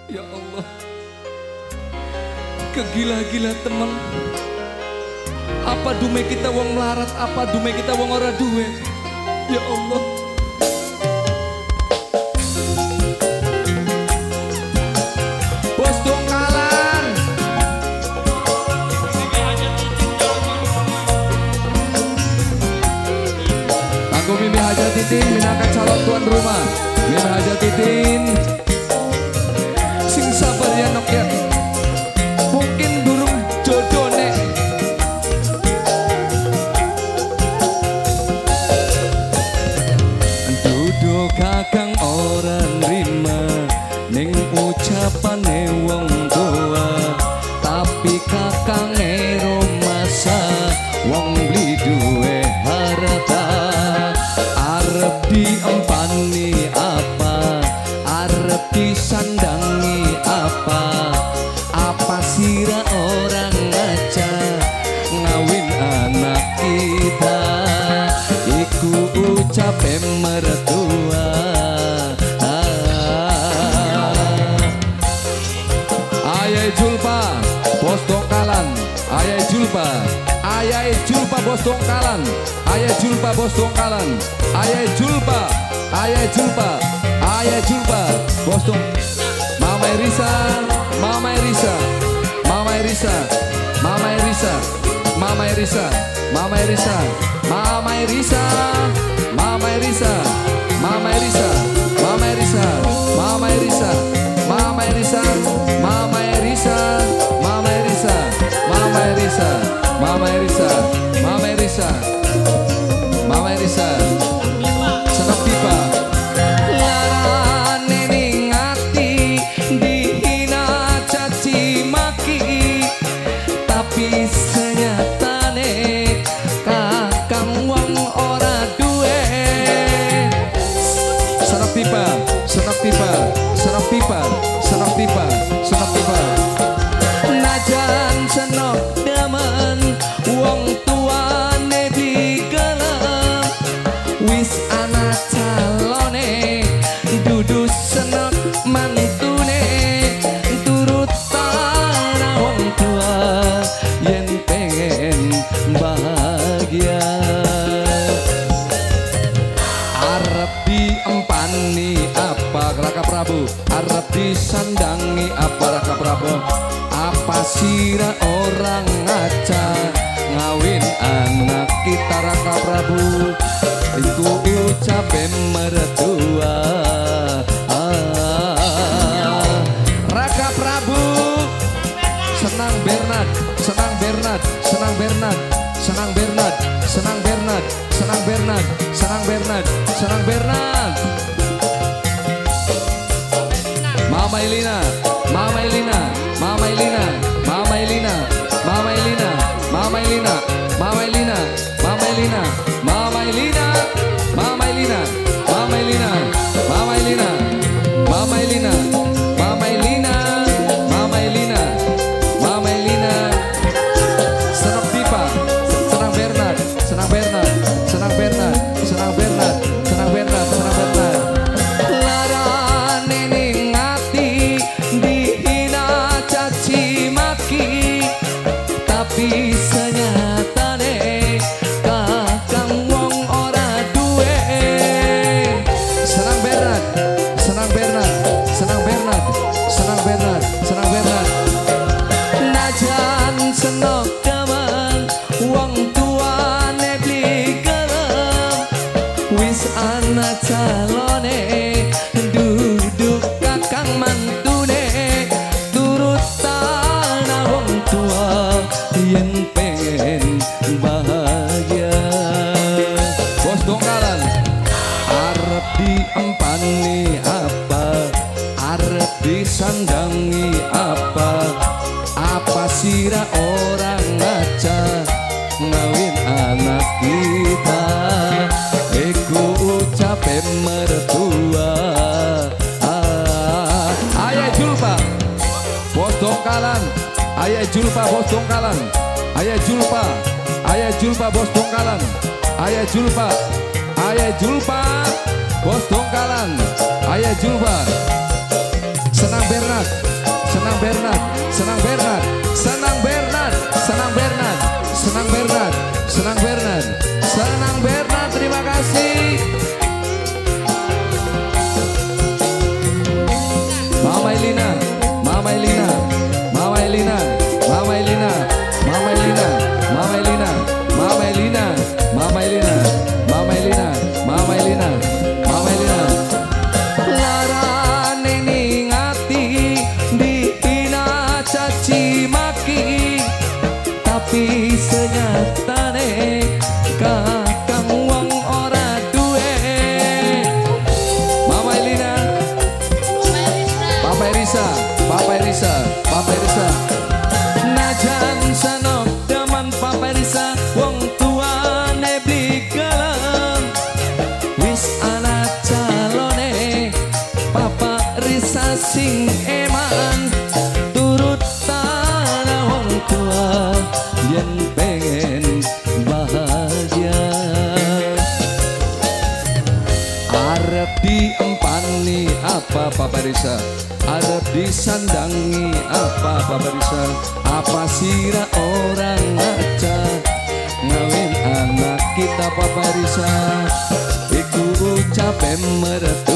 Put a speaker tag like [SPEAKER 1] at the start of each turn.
[SPEAKER 1] Ya Allah, kegila-gila temen. Apa dume kita wong melarat, apa dume kita wong ora duwe. Ya Allah. Bos Dongkalan. Aku Mimi Haja Titin minangka calon tuan rumah. Mimi Haja Titin sing sabar ya nok ya. Mungkin durung jodoh nek. Duduk kakang orang rima ning ucapane wong tua, tapi kakang ero masa wong beli duwe harta. Arep diempani apa, arep disandangi apa, apa sira orang ngaca ngawin anak kita. Iku ucape mertua. Ayai Julpa Bos Dongkalan, Ayai Julpa, Ayai Julpa Bos Dongkalan, Ayai Julpa Bos Dongkalan, Ayai Julpa, Ayai Julpa, Ayai Julpa Bos Dong. Mama Irisa, Mama Irisa, Mama Irisa, Mama Irisa, Mama Irisa, Mama Irisa, Mama Irisa, Mama Irisa, Mama Irisa, Mama Irisa, Mama Irisa, Mama Irisa, Mama Irisa, Mama Irisa, Mama Irisa, Mama Irisa, Mama Irisa, Mama Irisa, senok pipa. Larane ning ati dihina caci maki, tapi senyatane kakang wong ora duwe. Senok pipa, senok pipa, senok pipa, senok pipa, senok pipa. Najan senok daman wong tuane digelem, wis ana calone dudu senok mantune. Turut tanah wong tua yen pengen bahagia. Arep diempani apa Raka Prabu, arep disandangi apa Raka Prabu, apa sira orang ngaca ngawin anak kita Raka Prabu. Iku ucape mertua. Raka Prabu senang Bernard, senang Bernard, senang Bernard, senang Bernard, senang Bernard, senang Bernard, senang Bernard, senang Bernard. Mama Elina, Mama Elina, Mama Elina, Mama Elina, Mama Elina, Mama Elina, Mama Elina, Mama Elina, Mama Elina, Mama Elina, Mama Elina, Mama Elina, Mama Elina, Mama Elina, Mama Elina, Mama Elina. Senang pipa, senang Bernard, senang Bernard, senang Bernard, senang Bernard, senang Bernard, senang Bernard. Larane ning ati dihina caci maki, tapi senyatane kakang wong ora duwe. Senang Bernard, senang Bernard, senang Bernard, senang Bernard, senang Bernard. Najan senok daman wong tuane beli gelem, wis ana calone duduk kakang mantune. Turut tanah wong tua yen pengen bahagia. Bos Dongkalan, arep diempani apa, arep disandangi apa, apa sira orang ngaca ngawin anak kita. Iku ucape mertua. Ayai Julpa Bos Dongkalan, Ayai Julpa Bos Dongkalan, Ayai Julpa, Ayai Julpa Bos Dongkalan, Ayai Julpa, Ayai Julpa Bos Dongkalan, Ayai Julpa. Senang Bernard. Mama Elina, Mama Elina, Mama Elina, Mama Elina, Mama Elina, Mama Elina, Mama Elina, Mama Elina, Mama Elina, Mama Elina. Larane ningati dihina caci maki, tapi senyatane kakang wong ora duwe. Mama Elina, Papa Erisa, Papa Erisa, Papa Erisa. Najan sanok daman Papa Erisa, wong tuane beli gelem, wis ana calone Papa Erisa sing eman, turut tanah wong tua yen pengen bahagia. Arep diempani apa Papa Erisa, arep disandangi apa Papa Erisa, apa sira orang ngaca ngawin anak kita Papa Erisa, iku ucape meret